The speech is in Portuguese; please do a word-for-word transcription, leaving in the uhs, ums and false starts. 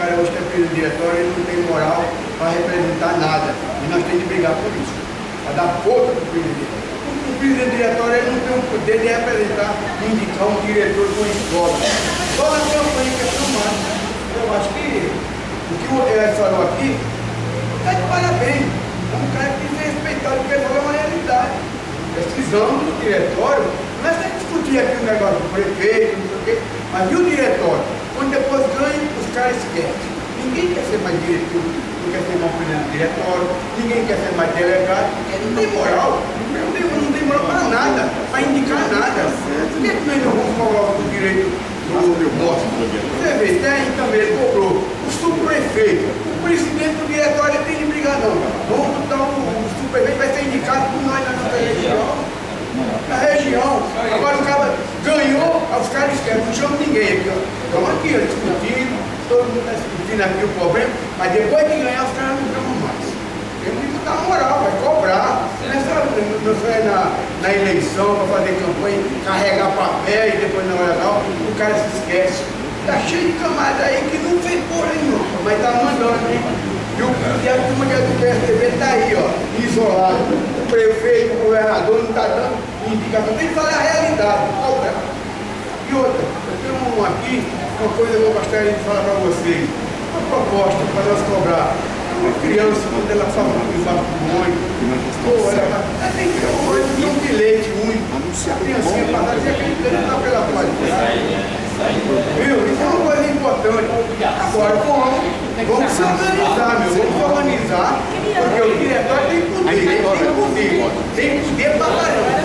cara hoje está preso no diretório, ele não tem moral para representar nada. E nós temos que brigar por isso, para dar força para o presidente. O presidente do diretório ele não tem o poder de representar, indicar um diretor de uma escola. Só na campanha que é chamada. Eu acho que o que o Ed falou aqui está de parabéns. É um cara que tem que ser respeitado, porque falou uma realidade. Precisamos do diretório. Nós temos que discutir aqui o negócio do prefeito, não sei o quê, mas e o diretório? Quando depois ganha, os caras esquecem. Ninguém quer ser mais diretor, não quer ser mais presidente do diretório, ninguém quer ser mais delegado, porque não tem moral, não tem, não tem moral para nada, para indicar nada. Por que nós não vamos cobrar o direito do nosso? Você vê, tem também, ele cobrou o subprefeito, o presidente do diretório tem de brigar não. Vamos botar o, o subprefeito vai ser indicado por nós na nossa região. Na região, agora o cara ganhou, os caras esquecem, não chamam ninguém aqui, ó. Estamos aqui, ó, discutindo, todo mundo está discutindo aqui o problema, mas depois de ganhar, os caras não chamam mais. Temos que botar moral, vai cobrar. Não é só na, na eleição para fazer campanha, carregar papel e depois na hora não, o cara se esquece. Está cheio de camada aí que não fez porra nenhuma, mas está mandando, hein? E, o, e a turma que é do P S D B está aí, ó, isolado. O prefeito, o governador não está dando indicação. Tem que falar a realidade. Cobrar. E outra, eu tenho um aqui, uma coisa que eu gostaria de falar para vocês. Uma proposta para nós cobrar. Uma criança, quando ela passa embaixo do ônibus, pô, ela, ela tem que ter um ônibus de um bilhete único. A criancinha passar e aquele está pela parte. Viu? Isso é uma coisa importante. Agora, vamos, vamos se organizar, meu. Vamos se organizar, porque o diretório tem poder, tem poder, tem poder para caramba.